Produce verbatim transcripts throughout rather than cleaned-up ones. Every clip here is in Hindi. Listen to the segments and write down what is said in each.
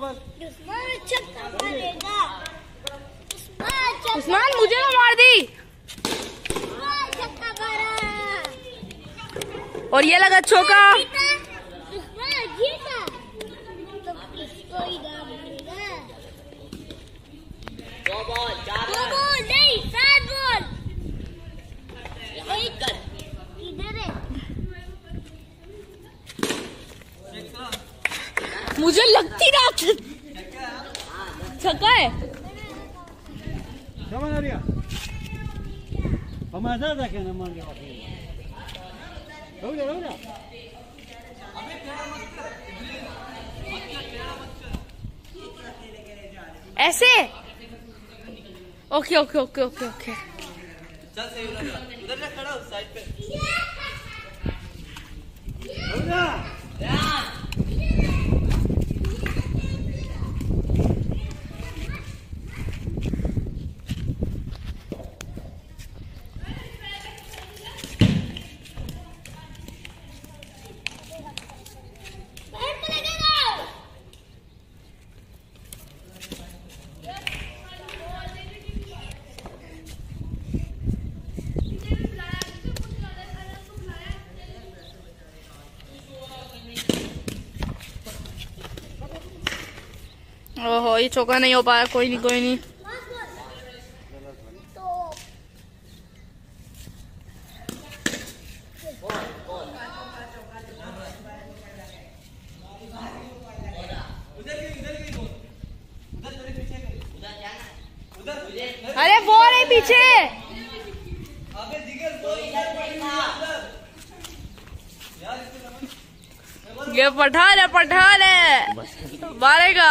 उस्मान मुझे ना मार दी। और ये लगा चौका। दो बॉल, चार दो बॉल नहीं, सात बॉल। इधर है। मुझे लगती ना छक्का है। ऐसे okay okay okay okay okay चल सही उधर जा, उधर जा खड़ा उस साइड पे। ओहो ये चौका नहीं हो पाया। कोई नहीं कोई नहीं। अरे वो रहे पीछे। ये पठान है पठान है मारेगा।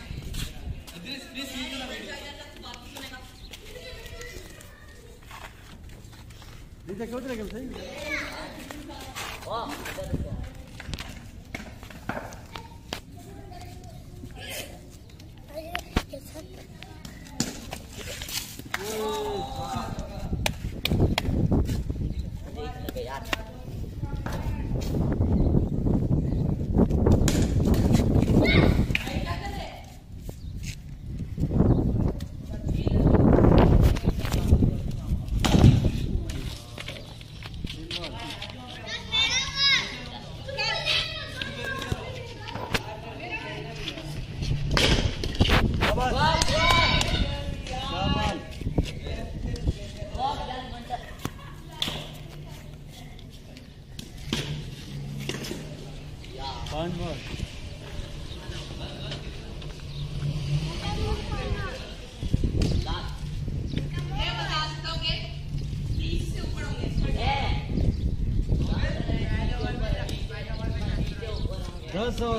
दस और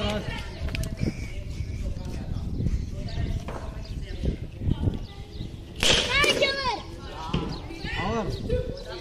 और